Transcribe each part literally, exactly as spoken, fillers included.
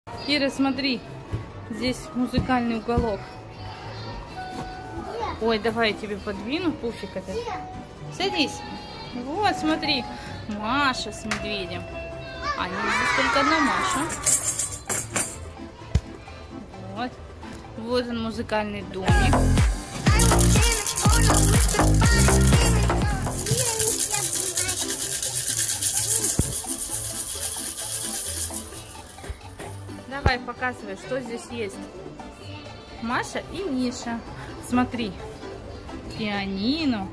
Кира, смотри, здесь музыкальный уголок. Ой, давай я тебе подвину пуфик этот. Садись. Вот, смотри, Маша с медведем. А не здесь только одна Маша. Вот. Вот он, музыкальный домик. Давай, показывай, что здесь есть. Маша и Миша. Смотри. Пианино.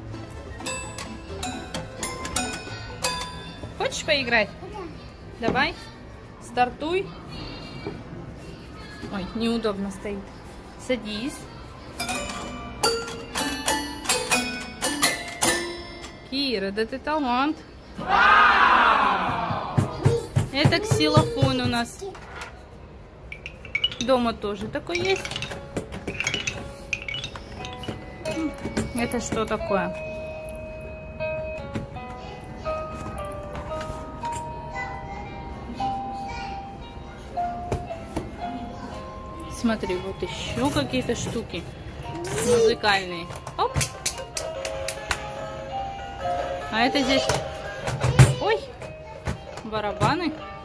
Хочешь поиграть? Давай. Стартуй. Ой, неудобно стоит. Садись. Кира, да ты талант. Это ксилофон у нас. Дома тоже такой есть. Это что такое? Смотри, вот еще какие-то штуки музыкальные. Оп. А это здесь... Ой, барабаны.